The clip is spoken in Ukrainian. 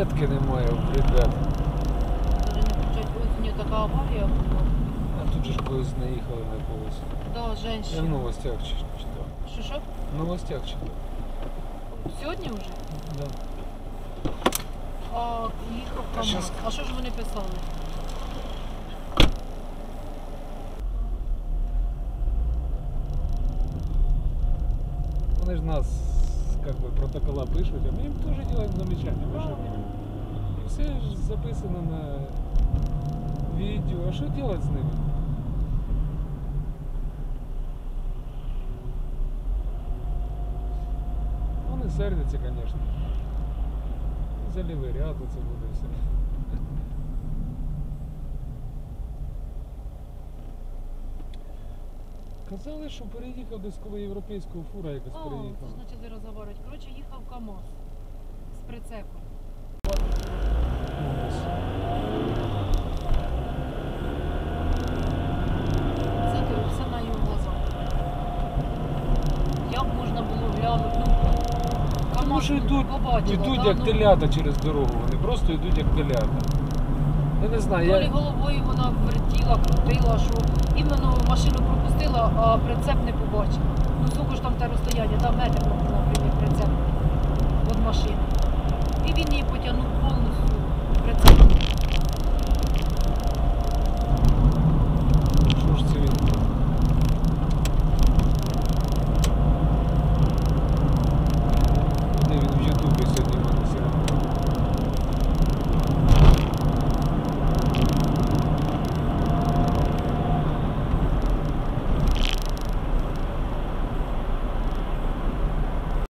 розетки немає, ребят. Даже не включать, ось у нее така аварія була. А тут же ж поїзд наїхали на колесі. Да, Я в женщина. новостях читав. Що? В новостях читав. Сьогодні вже? Да. А їхав КамАЗ. щас- А що ж вони писали? Вони ж нас, как бы, протокола пишуть, а ми їм теж робимо замечання. Ви що? І все ж записано на відео. А що робити з ними? Вони сердяться, звісно. За лівий ряд оце буде все. Казали, що переїхав десь коло європейського фура якось О, переїхав. це ж почали розговорювати. Коротше, їхав КамАЗ з прицепом. Це все на його глазах. Як можна було глянути? Ну, Тому що йдуть як ну, телята через дорогу, вони просто йдуть як телята. Я не знаю, то лі я... головою вона вертіла, крутила, що іменно машину пропустила, а прицеп не побачила. Ну скільки ж там те розстояння, там метр, наприклад, прицеп від машини. І він її потягнув повністю.